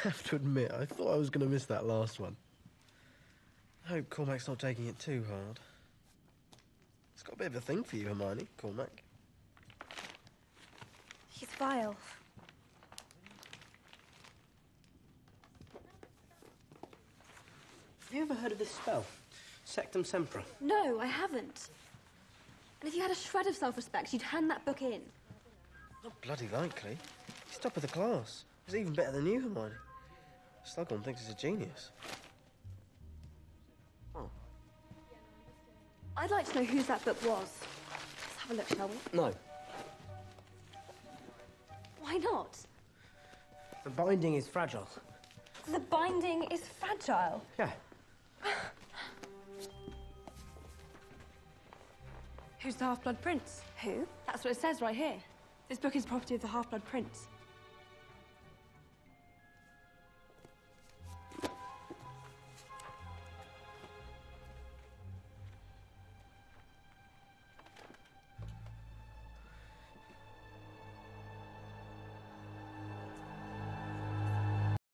have to admit, I thought I was going to miss that last one. I hope Cormac's not taking it too hard. It's got a bit of a thing for you, Hermione, Cormac. He's vile. Have you ever heard of this spell? Sectum Sempra? No, I haven't. And if you had a shred of self-respect, you'd hand that book in. Not bloody likely. He's top of the class. He's even better than you, Hermione. Slughorn thinks he's a genius. Oh. I'd like to know whose that book was. Let's have a look, shall we? No. Why not? The binding is fragile. The binding is fragile. Yeah. Who's the Half-Blood Prince? Who? That's what it says right here. This book is property of the Half-Blood Prince.